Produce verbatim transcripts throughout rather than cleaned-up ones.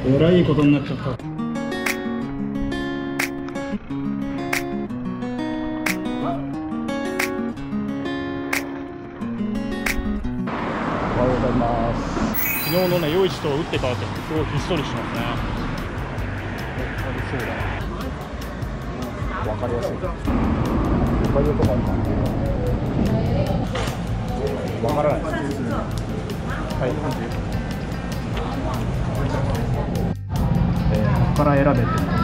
えらいことになっちゃった。おはようございます。昨日のね、夜市と打って変わってすごいひっそりしてますね。ありそうだな。わかりやすい。他にとかあるかな。わからないです。はい、えー、ここから選べてるんですね。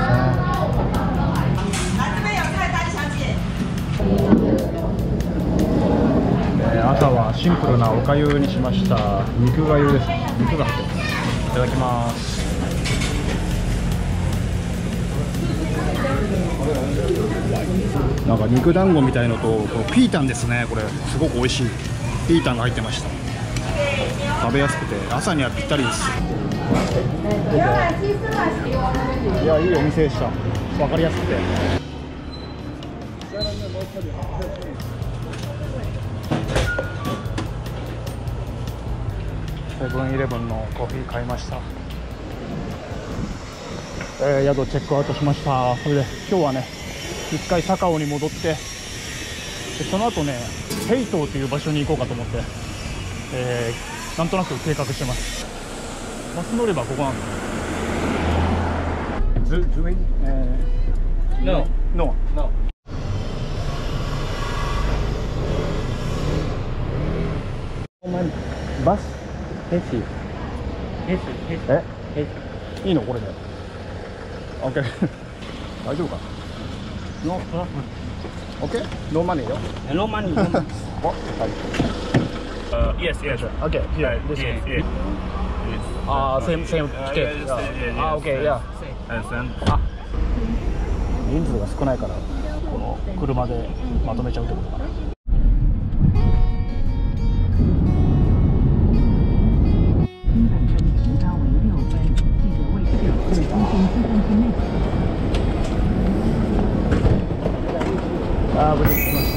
えー、朝はシンプルなおかゆにしました。肉がゆです。肉が入ってます。いただきます。なんか肉団子みたいのとこのピータンですね。これすごく美味しいピータンが入ってました。食べやすくて朝にはぴったりです。いや、いいお店でした。分かりやすくて。セブンイレブンのコーヒー買いました。えー、宿チェックアウトしました。それで今日はね、一回高尾に戻って、でその後ね、ヘイトーという場所に行こうかと思って、えー、なんとなく計画してます。バス乗ればここなんです。ズズイン、えー、ノーノーノー。バスヘシヘシヘシえヘシいいのこれで。オッケー大丈夫か。ノーオッケーノーマネーよ。ノーマネー。Uh, yes, yes. Okay, yeah, this is. Yes. Ah, same, same ticket. Ah, okay, yeah. あ、人数が少ないからこの車でまとめちゃうってことかな。あー、無事着きました。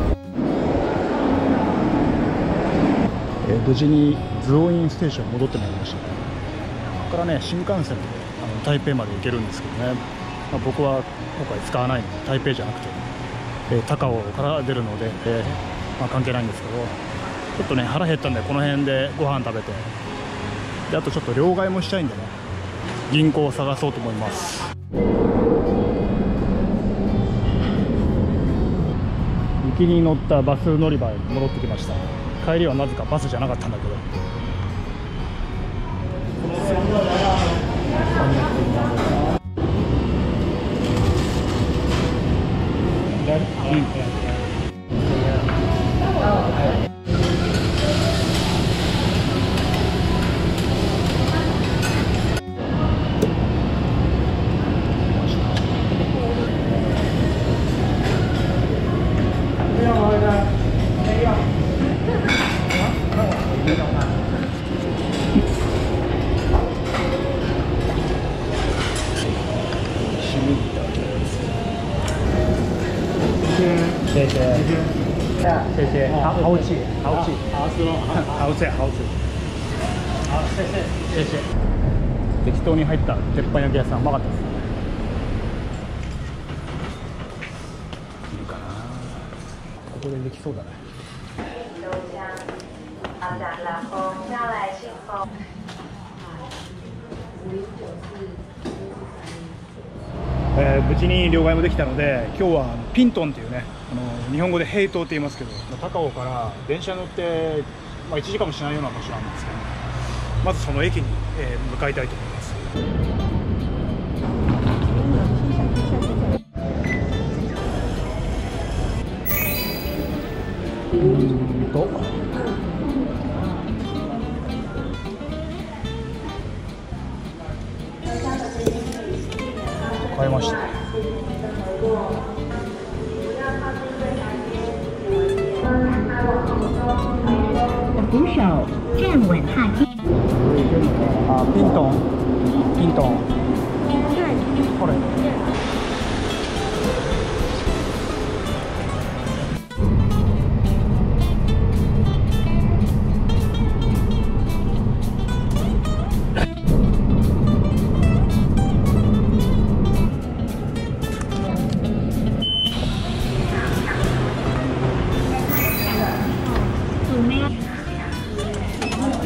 えー、無事にズオインステーション戻ってまいりましたね。ここからね、新幹線であの台北まで行けるんですけどね、まあ、僕は今回使わないので台北じゃなくて、えー、高尾から出るので、えーまあ、関係ないんですけど、ちょっとね腹減ったんでこの辺でご飯食べて、であとちょっと両替もしたいんでね、銀行を探そうと思います。行きに乗ったバス乗り場へ戻ってきました。帰りはなぜかバスじゃなかったんだけど、谢谢，谢谢，好好吃，好吃，好吃咯，好吃，好吃。好，谢谢，謝謝。適当に入った鉄板焼き屋さん、うまかったです。いるかな。ここでできそうだね。えー、無事に両替もできたので、今日はピントンっていうね、あの日本語でヘイトーって言いますけど、高尾から電車に乗って、まあ、いちじかんもしないような場所なんですけど、まずその駅に、えー、向かいたいと思います。うーんと買いました。 扶手站稳踏梯。 あ、ピントン、ピントン。これ。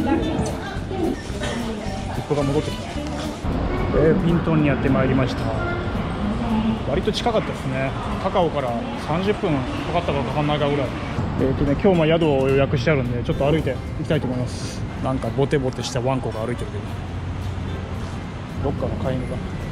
切符が戻ってきた。えー、ピントンにやってまいりました。割と近かったですね。高尾からさんじゅっぷんかかったかかかんないかぐらい。えーとね、今日も宿を予約してあるんで、ちょっと歩いていきたいと思います。なんかボテボテしたワンコが歩いてるけど、どっかの飼い犬が。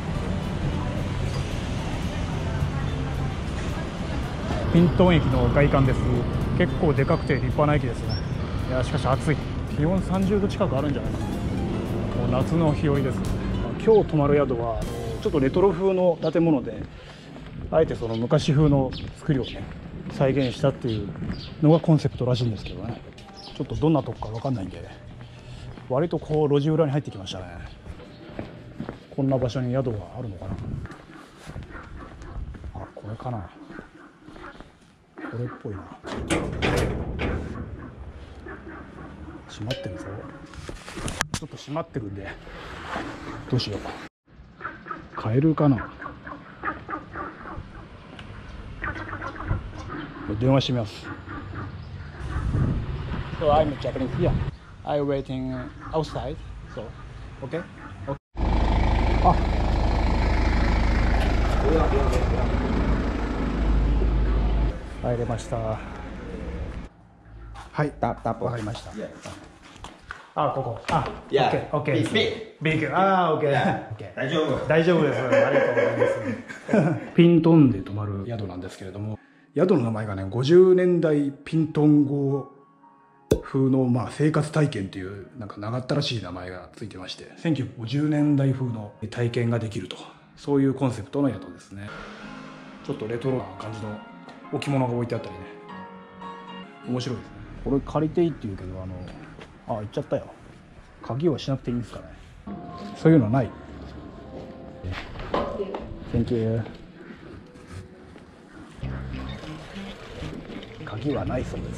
ピントン駅の外観です。結構でかくて立派な駅ですね。いやしかし暑い。気温さんじゅうど近くあるんじゃないかな。もう夏の日和ですね。今日泊まる宿はちょっとレトロ風の建物で、あえてその昔風の作りをね再現したっていうのがコンセプトらしいんですけどね。ちょっとどんなとこか分かんないんで、割とこう路地裏に入ってきましたね。こんな場所に宿があるのかな。あ、これかな。これっぽいな。閉まってるぞ。ちょっと閉まってるんでどうしよう。カエルかな。電話してみます。So I'm Japanese here. I'm waiting outside. So, okay? Okay. あ。入れました。はい。わかりました。あ、ここ。あ、オッケー、オッケー。ビッグ。あ、オッケー。大丈夫。大丈夫です。ありがとうございます。ピントンで泊まる宿なんですけれども、宿の名前がね、ごじゅうねんだいピントン号風のまあ生活体験というなんか長ったらしい名前がついてまして、せんきゅうひゃくごじゅうねんだい風の体験ができると、そういうコンセプトの宿ですね。ちょっとレトロな感じの置物が置いてあったりね、面白いですね。これ借りていいって言うけど、あのあ、行っちゃったよ。鍵はしなくていいんですかね。そういうのはない。Thank you。鍵はないそうです。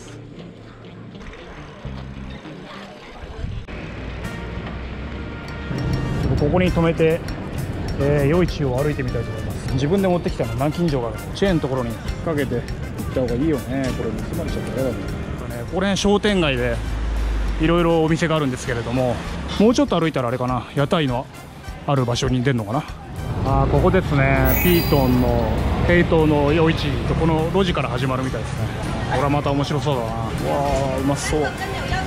ここに止めて、えー、夜市を歩いてみたいと思います。自分で持ってきたの南京錠がチェーンのところに引っ掛けて行った方がいいよね。これ盗まれちゃったら嫌だね。ここら辺商店街でいろいろお店があるんですけれども、もうちょっと歩いたらあれかな、屋台のある場所に出るのかな。あー、ここですね。ピートンの平等の夜市とこの路地から始まるみたいですね。これはまた面白そうだな。うわー、うまそう。うわ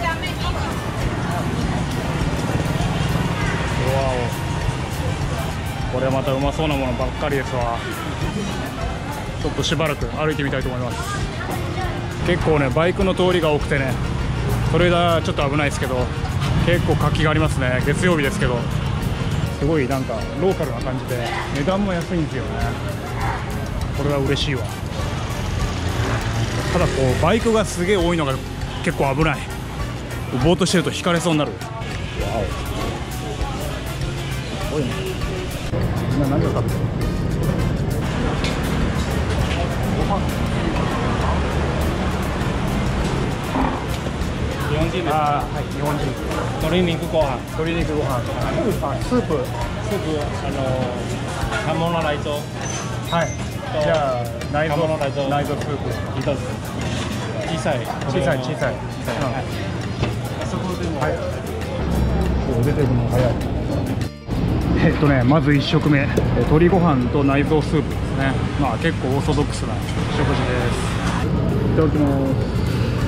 ー、これはまたうまそうなものばっかりですわ。ちょっとしばらく歩いてみたいと思います。結構ね、バイクの通りが多くてね、それがちょっと危ないですけど、結構活気がありますね。月曜日ですけど、すごいなんかローカルな感じで値段も安いんですよね。これは嬉しいわ。ただこうバイクがすげえ多いのが結構危ない。ぼーっとしてると引かれそうになる。わお、すごいね。みんな何を食べてるの？ご飯。 日本人です。 ああ、はい、日本人。 鶏肉ご飯。 鶏肉ご飯。あ、スープ。 スープ、あの鴨の内臓。 はい。じゃあ内臓鴨の内臓。 内臓スープ一つ。小さい。 小さい小さい。 はい。あそこでも。 はい。出てくるの早い。えっとね、まず一食目、鶏ご飯と内臓スープですね。まあ結構オーソドックスな食事です。いただきます。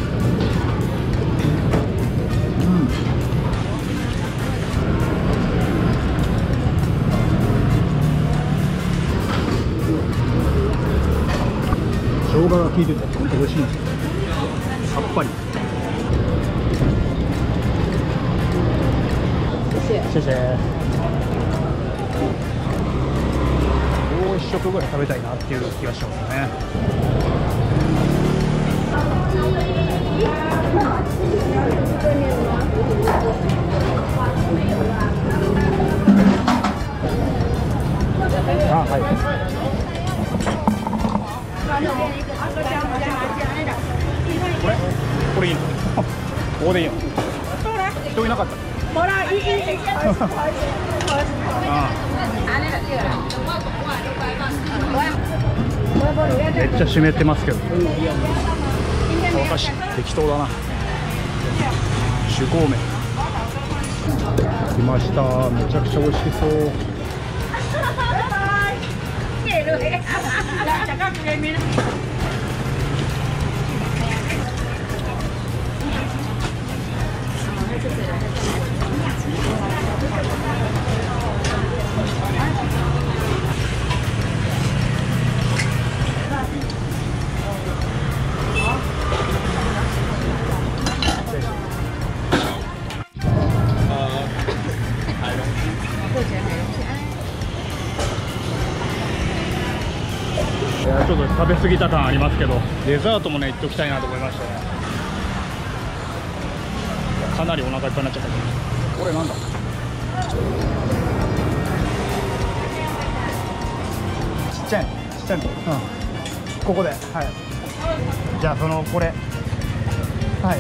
生姜が効いてて本当美味しいんですよ。さっぱり。謝謝。もう一食ぐらい食べたいなっていう気がしますね。あ、はい。これこれいいの？ここでいいの？人いなかった。めっちゃ湿ってますけど。お菓子適当だな。手工麺。 来ました。めちゃくちゃ美味しそう。いや、ちょっと食べ過ぎた感ありますけど、デザートもね、いっときたいなと思いましたね。かなりお腹いっぱいになっちゃった。これなんだ。ちっちゃいの、ちっちゃいの。うん。ここで、はい。じゃあ、そのこれ。はい。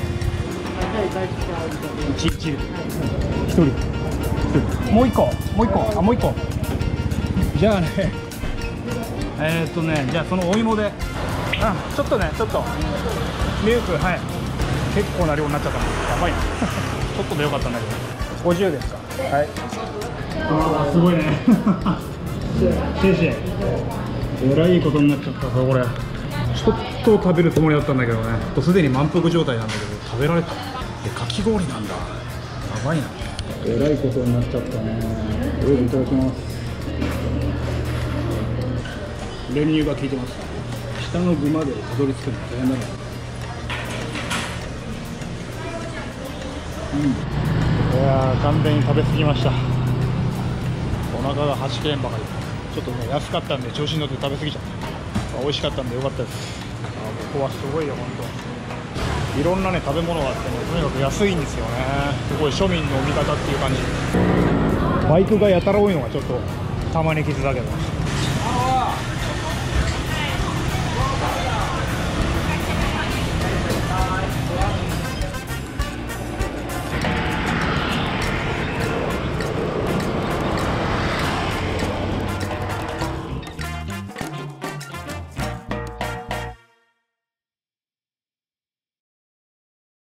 一一。一人。もう一個、もう一個、あ、もう一個。じゃあね。えーっとね、じゃあそのお芋で、あ、ちょっとね、ちょっとミルク、はい、結構な量になっちゃったの、やばいなちょっとでよかったんだけど、ごじゅうですか。はい、すごいねシェイシェイ、えらいことになっちゃったぞこれ。ちょっと食べるつもりだったんだけどね、すでに満腹状態なんだけど食べられた。え、かき氷なんだ、やばいな。えらいことになっちゃったね。これいただきます。練乳が効いてます。下の具までたどり着くの大変だね。うん、いやー、完全に食べ過ぎました。お腹がはちけんばかり。ちょっとね、安かったんで調子に乗って食べ過ぎちゃった。美味しかったんでよかったです。あ、ここはすごいよ、本当。いろんなね、食べ物があってね、とにかく安いんですよね。すごい庶民の味方っていう感じ。バイクがやたら多いのがちょっとたまに傷だけど。